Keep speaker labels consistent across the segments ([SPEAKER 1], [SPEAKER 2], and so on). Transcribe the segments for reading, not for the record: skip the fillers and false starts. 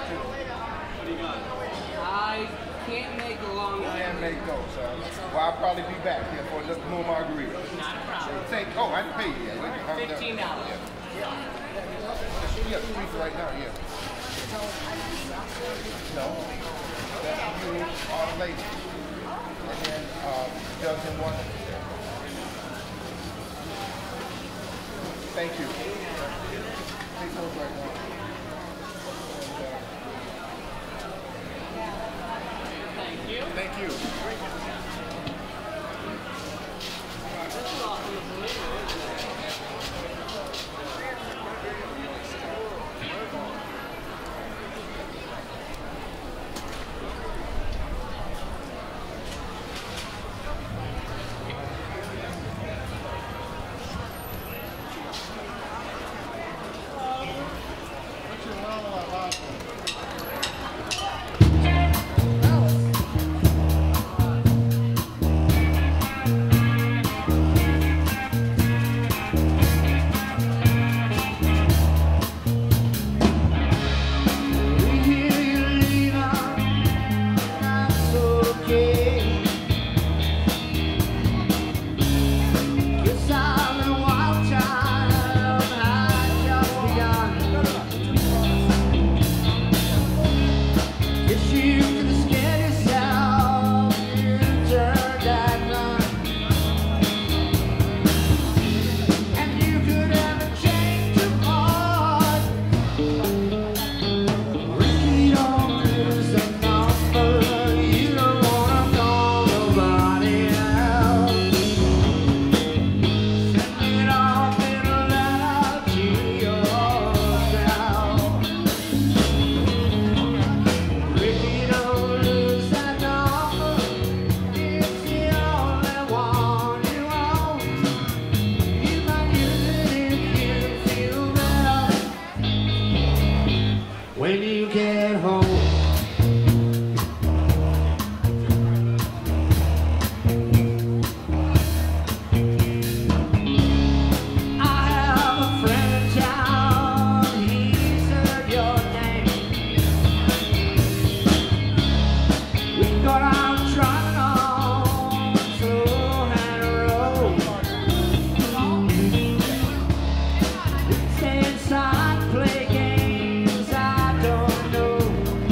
[SPEAKER 1] too.
[SPEAKER 2] What do you got?
[SPEAKER 3] I can't make a long night.
[SPEAKER 1] Can't make those, well, I'll probably be back here for just more margaritas.
[SPEAKER 3] Not a problem.
[SPEAKER 1] Oh, I didn't pay you yet.
[SPEAKER 3] $15.
[SPEAKER 1] Yeah, streets right now, yeah. No, that's you, all ladies. And then, dozen one. Thank you. Take those right now.
[SPEAKER 3] Thank you.
[SPEAKER 1] Thank you.
[SPEAKER 3] This is all from the flamingo, isn't it?
[SPEAKER 4] When you get home, I have a friend in town, he's heard your name. We got out driving on Slow-Hand Road. We stay inside, play games. I don't know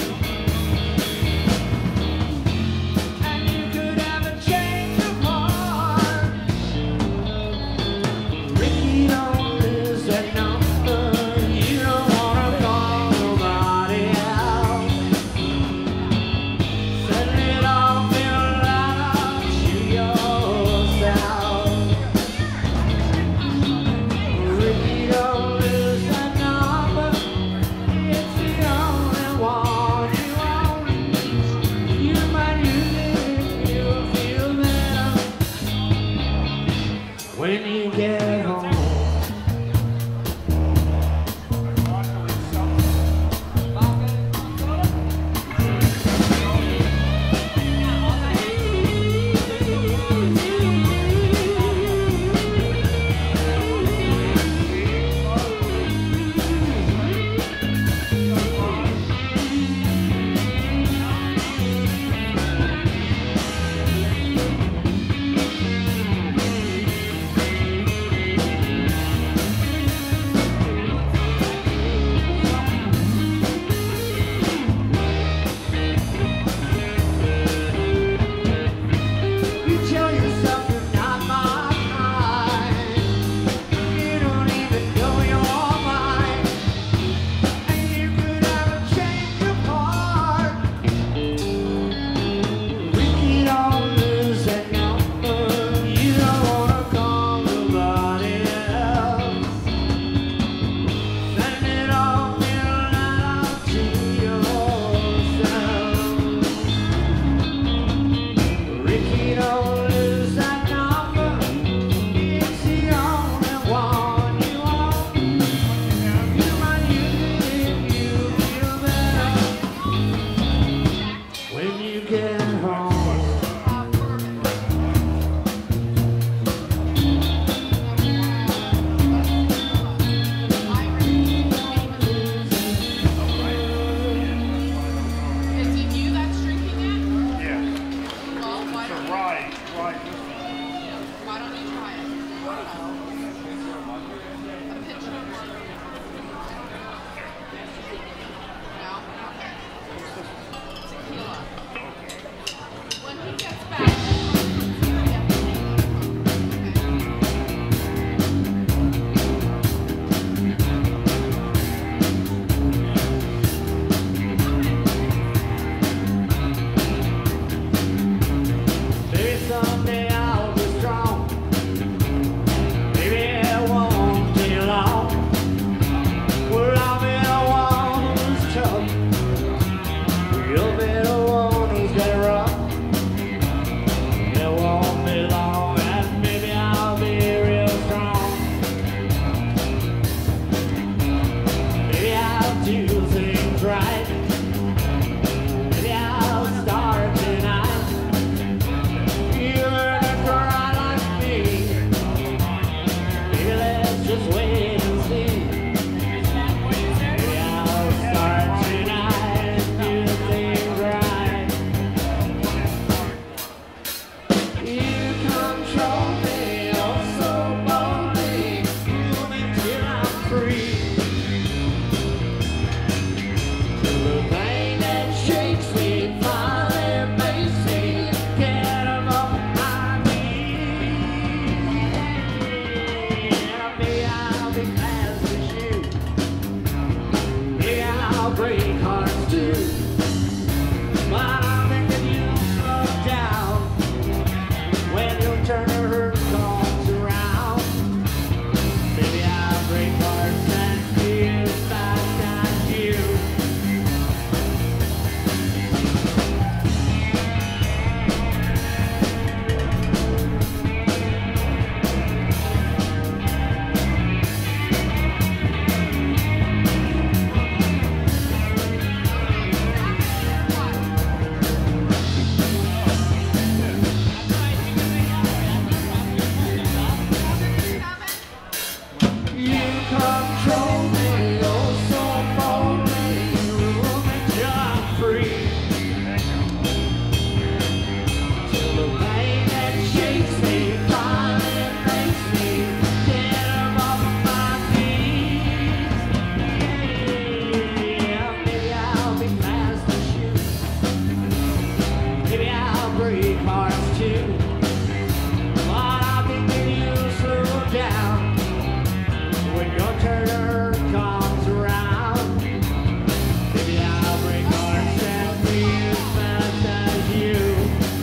[SPEAKER 4] three cars too. But I think that you slow down when your turn comes around. Maybe I'll break hearts and be as fast as you.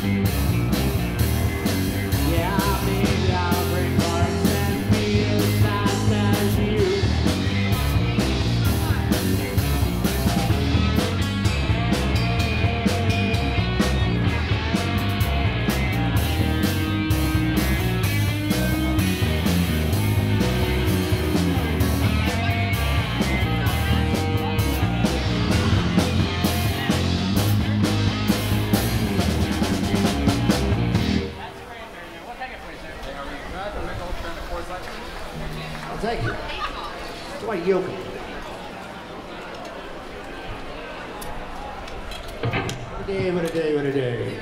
[SPEAKER 4] Yeah, maybe I'll break hearts and be as fast as you. I'll take it. It's like yoga. What a day, what a day, what a day.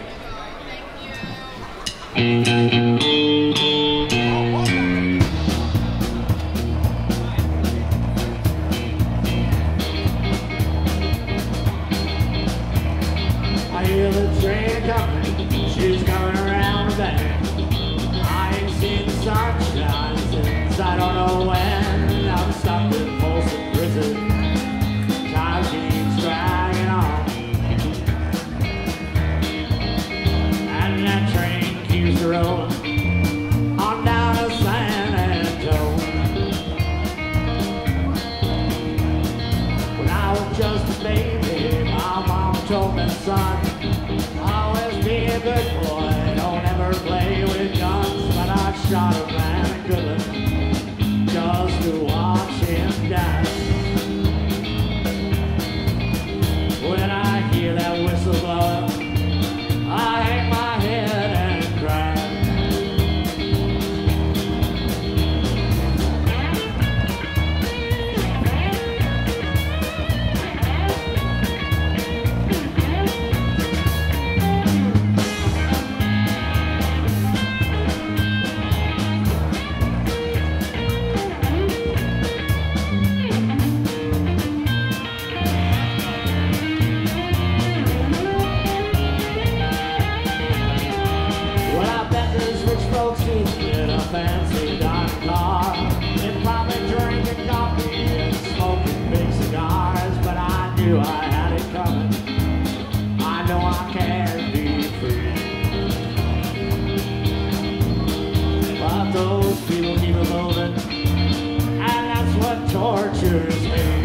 [SPEAKER 4] I hear the train coming, she's coming around the bend. I ain't seen the sunshine since I don't know when. I'm stuck in Folsom Prison, time keeps dragging on, and that train keeps rolling on down to San Antonio. When I was just a baby, my mom told me, son, always be a good boy, don't ever play with guns. But I shot a man good just to watch him die. When I hear that whistle blow, I hang my head and cry. In a fancy diamond car, and probably drinking coffee and smoking big cigars. But I knew I had it coming, I know I can be free. But those people keep it moving, and that's what tortures me.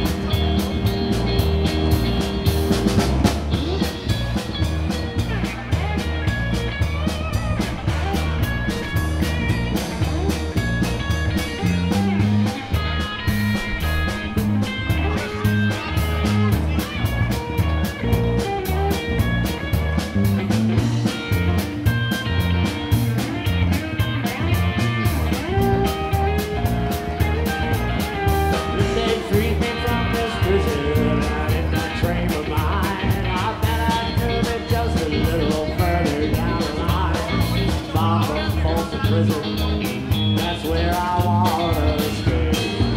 [SPEAKER 4] Prison, that's where I wanna stay.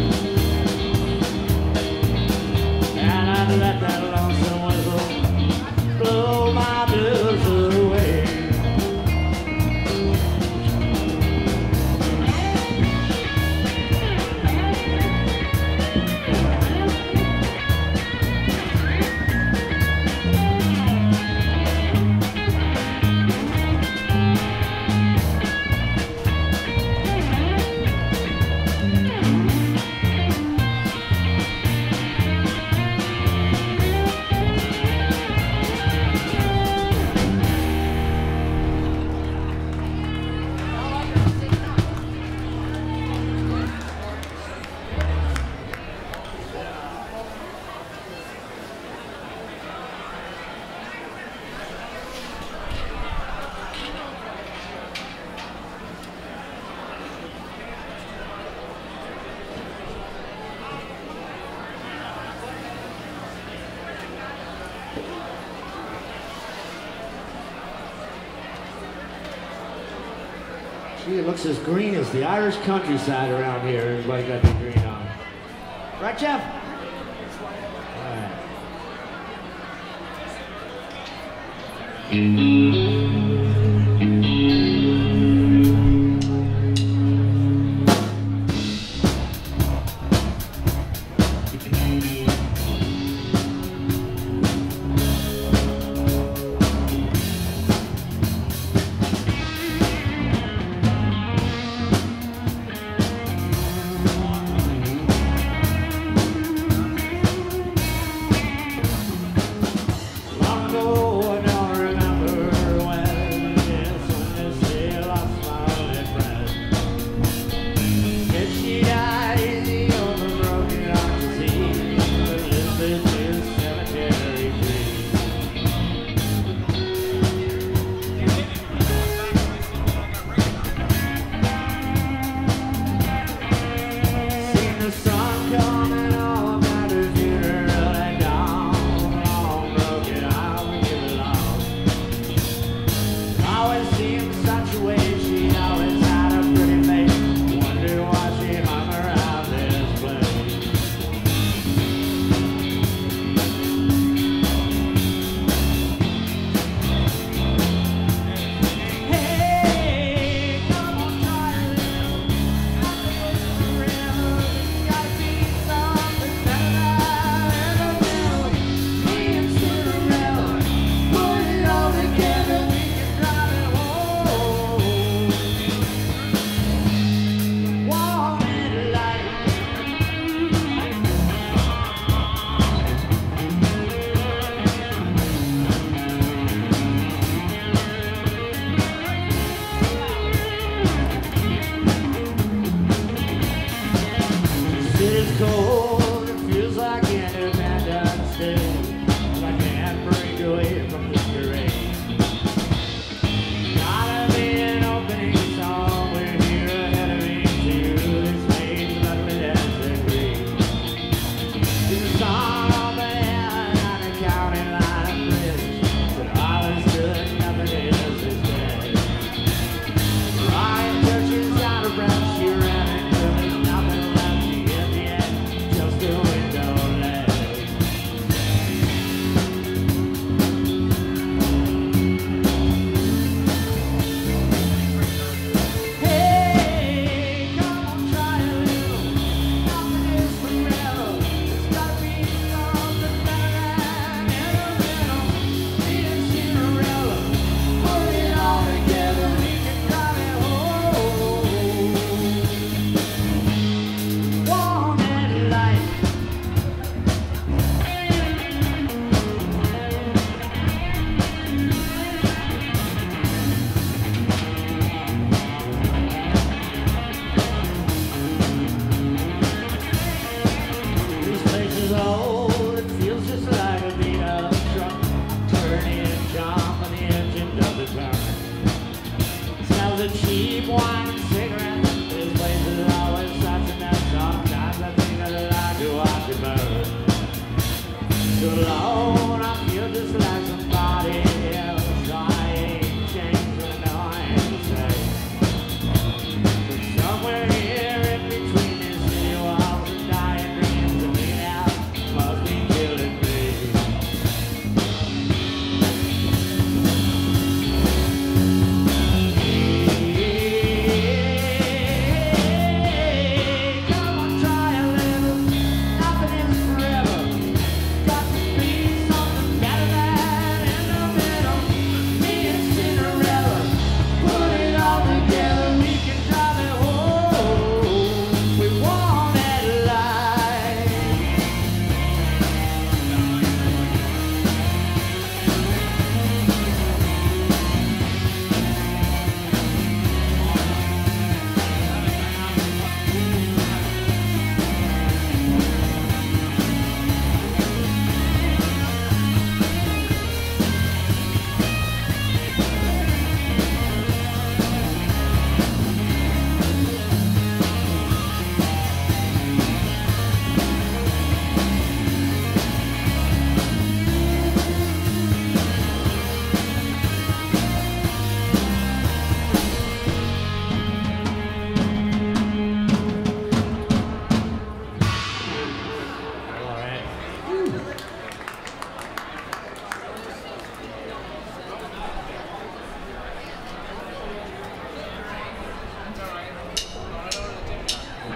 [SPEAKER 4] And I'd let that lonesome whistle blow my blues away. Gee, it looks as green as the Irish countryside around here. Everybody got the green on. Right, Jeff? All right.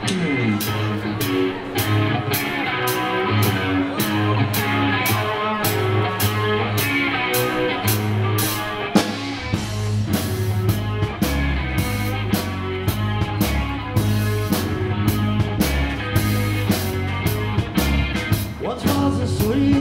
[SPEAKER 4] Once was a sweet